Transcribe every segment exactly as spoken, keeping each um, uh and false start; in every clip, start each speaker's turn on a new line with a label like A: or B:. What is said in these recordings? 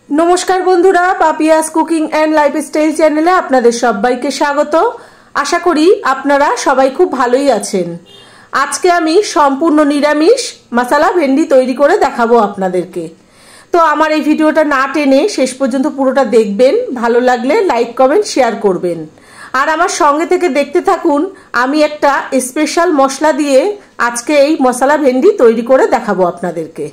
A: नमस्कार बंधुरा Papiya's cooking and lifestyle चैनेले आपनादेर सबाइके स्वागत। आशा करी आपनारा सबाई खूब भालोई आछेन। आजके आमी सम्पूर्ण निरामिष मसाला भेंडी तैरी करे देखाबो आपनादेरके। तो आमार एई भिडियोटा ना टेने शेष पर्यन्त पुरोटा देखबेन, भालो लागले लाइक कमेंट शेयर करबेन और आमार संगे थेके देखते थाकुन। आमी एकटा स्पेशल मशला दिए आजके एई मसाला भेंडी तैरी करे देखाबो आपनादेरके।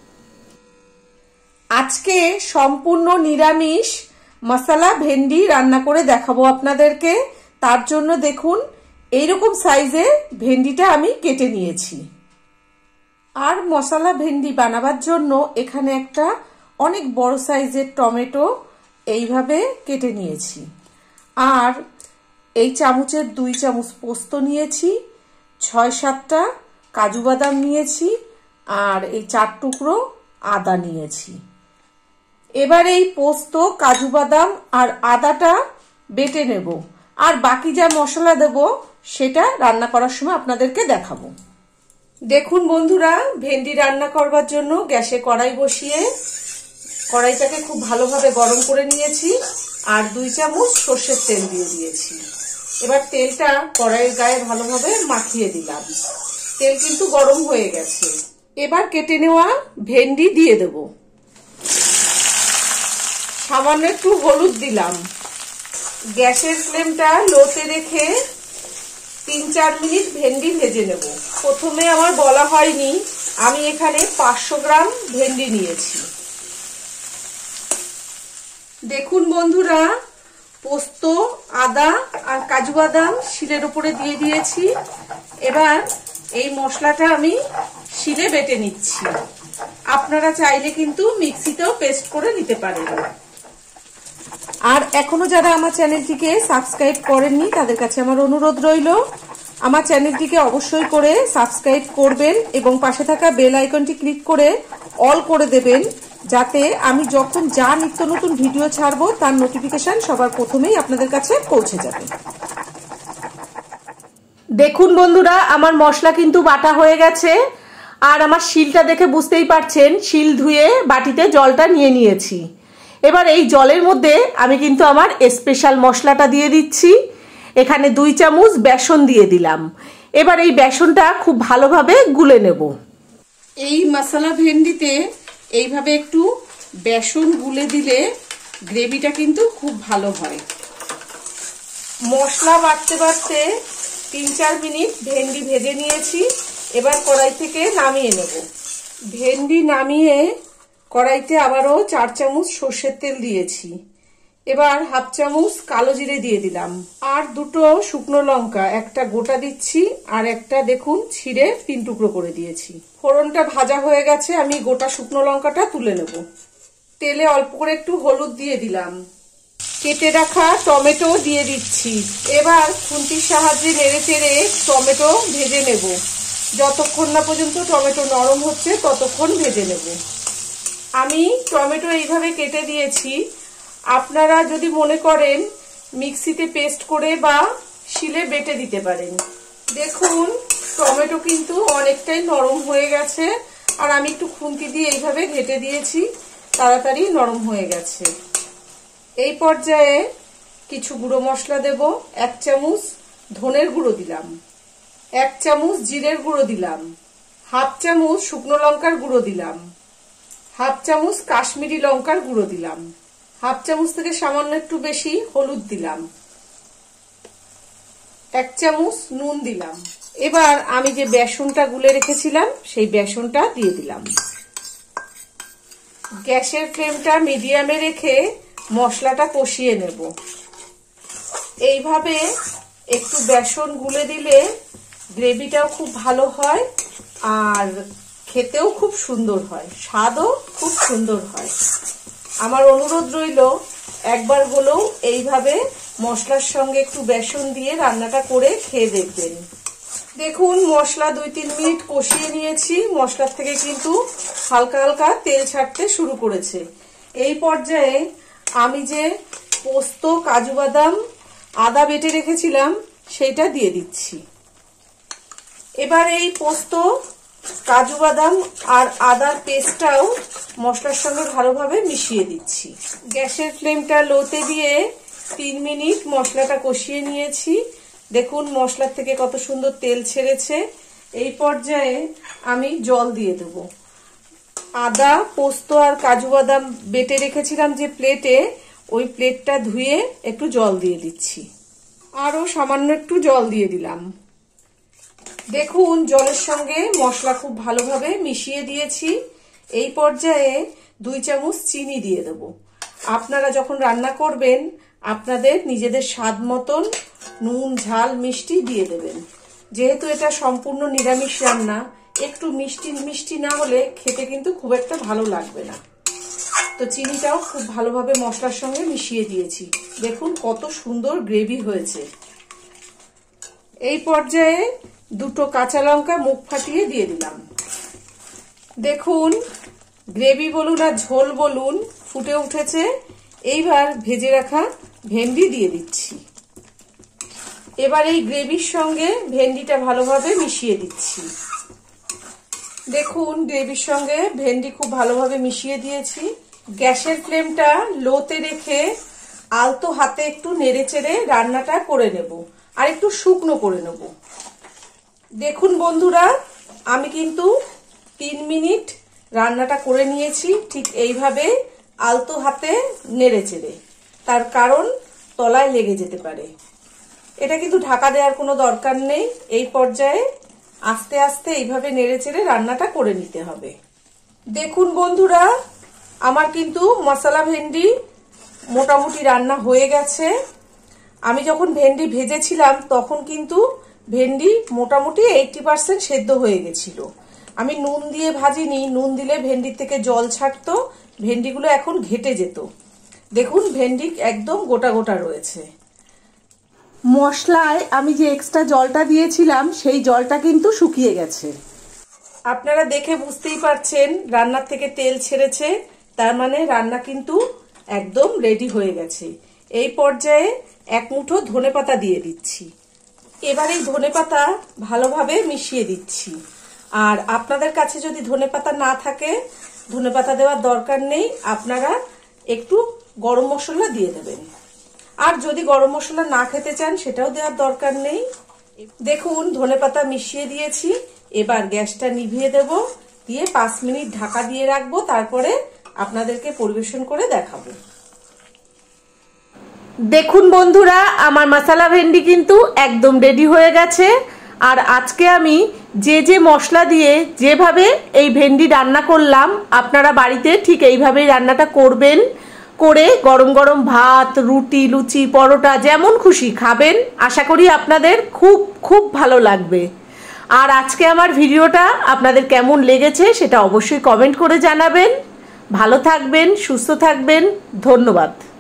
A: আজকে সম্পূর্ণ নিরামিষ মশলা ভেন্ডি রান্না করে দেখাবো আপনাদেরকে। তার জন্য দেখুন এইরকম সাইজে ভেন্ডিটা আমি কেটে নিয়েছি। আর মশলা ভেন্ডি বানাবার জন্য এখানে একটা অনেক বড় সাইজের টমেটো এইভাবে কেটে নিয়েছি। আর এই চামচের দুই চামচ পোস্ত নিয়েছি, ছয় সাতটা কাজু বাদাম নিয়েছি আর এই চার টুকরো আদা নিয়েছি। এবার এই পোস্ত কাজু বাদাম আর আদাটা বেটে নেব আর বাকি যা মশলা দেব সেটা রান্না করার সময় আপনাদেরকে দেখাবো। দেখুন বন্ধুরা, ভেন্ডি রান্না করবার জন্য গ্যাসে কড়াই বসিয়ে কড়াইটাকে খুব ভালোভাবে গরম করে নিয়েছি আর দুই চামচ সরষের তেল দিয়ে দিয়েছি। এবার তেলটা কড়াইয়ের গায়ে ভালোভাবে মাখিয়ে দিলাম। তেল কিন্তু গরম হয়ে গেছে। এবার কেটে নেওয়া ভেন্ডি দিয়ে দেব। সামান্য একটু হলুদ দিলাম। গ্যাসের ফ্লেমটা লোতে রেখে তিন চার মিনিট ভেন্ডি ভেজে নেব। প্রথমে আমার বলা হয়নি, আমি এখানে পাঁচশো গ্রাম ভেন্ডি নিয়েছি। দেখুন বন্ধুরা, পোস্ত আদা আর কাজু বাদাম শিলের উপরে দিয়ে দিয়েছি। এবার এই মশলাটা আমি শিলে বেটে নিচ্ছি। আপনারা চাইলে কিন্তু মিক্সিতেও পেস্ট করে নিতে পারেন। আর এখনো যারা আমার চ্যানেলটিকে সাবস্ক্রাইব করেননি তাদের কাছে আমার অনুরোধ রইল, আমার চ্যানেলটিকে অবশ্যই করে সাবস্ক্রাইব করবেন এবং পাশে থাকা বেল আইকনটি ক্লিক করে অল করে দেবেন, যাতে আমি যখন যা নিত্য নতুন ভিডিও ছাড়বো তার নোটিফিকেশন সবার প্রথমেই আপনাদের কাছে পৌঁছে যাবে। দেখুন বন্ধুরা, আমার মশলা কিন্তু বাটা হয়ে গেছে আর আমার শিলটা দেখে বুঝতেই পারছেন শিল ধুয়ে বাটিতে জলটা নিয়ে নিয়েছি। এবার এই জলের মধ্যে আমি কিন্তু আমার স্পেশাল মশলাটা দিয়ে দিচ্ছি। এখানে দুই চামচ বেসন দিয়ে দিলাম। এবার এই বেসনটা খুব ভালোভাবে গুলে নেব। এই মশলা ভেন্ডিতে এইভাবে একটু বেসন গুলে দিলে গ্রেভিটা কিন্তু খুব ভালো হয়। মশলা বাটতে বাটতে তিন চার মিনিট ভেন্ডি ভেজে নিয়েছি। এবার কড়াই থেকে নামিয়ে নেব। ভেন্ডি নামিয়ে কড়াইতে আবারও চার চামচ সর্ষের তেল দিয়েছি। এবার হাফ চামচ কালো জিরে দিয়ে দিলাম আর দুটো শুকনো লঙ্কা, একটা গোটা দিচ্ছি আর একটা দেখুন ছিঁড়ে তিন টুকরো করে দিয়েছি। ফোড়নটা ভাজা হয়ে গেছে, আমি গোটা শুকনো লঙ্কাটা তুলে নেব। তেলে অল্প করে একটু হলুদ দিয়ে দিলাম। কেটে রাখা টমেটো দিয়ে দিচ্ছি। এবার খুন্তির সাহায্যে নেড়ে চেড়ে টমেটো ভেজে নেব। যতক্ষণ না পর্যন্ত টমেটো নরম হচ্ছে ততক্ষণ ভেজে নেব। আমি টমেটো এইভাবে কেটে দিয়েছি। আপনারা যদি মনে করেন মিক্সিতে পেস্ট করে বা শিলে বেটে দিতে পারেন। দেখুন টমেটো কিন্তু অনেকটাই নরম হয়ে গেছে আর আমি একটু খুন্তি দিয়ে এইভাবে ঘেটে দিয়েছি, তাড়াতাড়ি নরম হয়ে গেছে। এই পর্যায়ে কিছু গুঁড়ো মশলা দেব। এক চামচ ধনের গুঁড়ো দিলাম, এক চামচ জিরের গুঁড়ো দিলাম, হাফ চামচ শুকনো লঙ্কার গুঁড়ো দিলাম, হাফ চামচ কাশ্মীরি লঙ্কার গুঁড়ো দিলাম, হাফ চামচ থেকে সামান্য একটু বেশি হলুদ দিলাম, এক চামচ নুন দিলাম। এবার আমি যে বেসনটা গুলে রেখেছিলাম সেই বেসনটা দিয়ে দিলাম। গ্যাসের ফ্লেমটা মিডিয়ামে রেখে মশলাটা কষিয়ে নেব। এইভাবে একটু বেসন গুলে দিলে গ্রেভিটাও খুব ভালো হয় আর খেতেও খুব সুন্দর হয়, স্বাদও খুব সুন্দর হয়। আমার অনুরোধ রইল একবার হলেও এইভাবে মশলার সঙ্গে একটু বেসন দিয়ে রান্নাটা করে খেয়ে দেখবেন। দেখুন মশলা দুই তিন মিনিট কষিয়ে নিয়েছি। মশলার থেকে কিন্তু হালকা হালকা তেল ছাড়তে শুরু করেছে। এই পর্যায়ে আমি যে পোস্ত কাজু বাদাম আদা বেটে রেখেছিলাম সেইটা দিয়ে দিচ্ছি। এবার এই পোস্ত কাজু বাদাম আর আদার পেস্টটাও মশলার সঙ্গে ভালোভাবে মিশিয়ে দিচ্ছি। গ্যাসের ফ্লেমটা লোতে দিয়ে তিন মিনিট মশলাটা কষিয়ে নিয়েছি। দেখুন মশলার থেকে কত সুন্দর তেল ছেড়েছে। এই পর্যায়ে আমি জল দিয়ে দেব। আদা, পোস্ত আর কাজু বাদাম বেটে রেখেছিলাম যে প্লেটে, ওই প্লেটটা ধুয়ে একটু জল দিয়ে দিচ্ছি। আরো সামান্য একটু জল দিয়ে দিলাম। দেখুন জলের সঙ্গে মশলা খুব ভালোভাবে মিশিয়ে দিয়েছি। এই পর্যায়ে দুই চামচ চিনি দিয়ে দেব। আপনারা যখন রান্না করবেন আপনাদের নিজেদের স্বাদ মতন নুন, ঝাল, মিষ্টি দিয়ে দেবেন। যেহেতু এটা সম্পূর্ণ নিরামিষ রান্না, একটু মিষ্টি মিষ্টি না হলে খেতে কিন্তু খুব একটা ভালো লাগবে না। তো চিনিটাও খুব ভালোভাবে মশলার সঙ্গে মিশিয়ে দিয়েছি। দেখুন কত সুন্দর গ্রেভি হয়েছে। এই পর্যায়ে দুটো কাঁচা লঙ্কা মুখ ফাটিয়ে দিয়ে দিলাম। দেখুন গ্রেভি বলুন আর ঝোল বলুন ফুটে উঠেছে। এইবার ভেজে রাখা ভেন্ডি দিয়ে দিচ্ছি। এবার এই গ্রেভির সঙ্গে ভেন্ডিটা ভালোভাবে মিশিয়ে দিচ্ছি। দেখুন গ্রেভির সঙ্গে ভেন্ডি খুব ভালোভাবে মিশিয়ে দিয়েছি। গ্যাসের ফ্লেমটা লোতে রেখে আলতো হাতে একটু নেড়ে চেড়ে রান্নাটা করে নেব, আর একটু শুকনো করে নেব। দেখুন বন্ধুরা, আমি কিন্তু তিন মিনিট রান্নাটা করে নিয়েছি ঠিক এইভাবে আলতো হাতে নেড়ে চেড়ে। তার কারণ তলায় লেগে যেতে পারে। এটা কিন্তু ঢাকা দেওয়ার কোনো দরকার নেই। এই পর্যায়ে আস্তে আস্তে এইভাবে নেড়ে চেড়ে রান্নাটা করে নিতে হবে। দেখুন বন্ধুরা, আমার কিন্তু মশলা ভেন্ডি মোটামুটি রান্না হয়ে গেছে। আমি যখন ভেন্ডি ভেজেছিলাম তখন কিন্তু ভেন্ডি মোটামুটি এইটি পার্সেন্ট সেদ্ধ হয়ে গেছিল। আমি নুন দিয়ে ভাজিনি, নুন দিলে ভেন্ডির থেকে জল ছাড়তো, ভেন্ডিগুলো এখন ঘেটে যেত। দেখুন ভেন্ডি একদম গোটা গোটা রয়েছে। মশলায় আমি যে এক্সট্রা জলটা দিয়েছিলাম সেই জলটা কিন্তু শুকিয়ে গেছে। আপনারা দেখে বুঝতেই পারছেন রান্নার থেকে তেল ছেড়েছে, তার মানে রান্না কিন্তু একদম রেডি হয়ে গেছে। এই পর্যায়ে এক মুঠো ধনেপাতা দিয়ে দিচ্ছি। এবার এই ধনেপাতা ভালোভাবে মিশিয়ে দিচ্ছি। আর আপনাদের কাছে যদি ধনেপাতা না থাকে ধনেপাতা দেওয়ার দরকার নেই, আপনারা একটু গরম মশলা দিয়ে দেবেন। আর যদি গরম মশলা না খেতে চান সেটাও দেওয়ার দরকার নেই। দেখুন ধনেপাতা মিশিয়ে দিয়েছি। এবার গ্যাসটা নিভিয়ে দেব, দিয়ে পাঁচ মিনিট ঢাকা দিয়ে রাখবো, তারপরে আপনাদেরকে পরিবেশন করে দেখাবো। দেখুন বন্ধুরা, আমার মশলা ভেন্ডি কিন্তু একদম রেডি হয়ে গেছে। আর আজকে আমি যে যে মশলা দিয়ে যেভাবে এই ভেন্ডি রান্না করলাম, আপনারা বাড়িতে ঠিক এইভাবেই রান্নাটা করবেন। করে গরম গরম ভাত, রুটি, লুচি, পরোটা যেমন খুশি খাবেন। আশা করি আপনাদের খুব খুব ভালো লাগবে। আর আজকে আমার ভিডিওটা আপনাদের কেমন লেগেছে সেটা অবশ্যই কমেন্ট করে জানাবেন। ভালো থাকবেন, সুস্থ থাকবেন। ধন্যবাদ।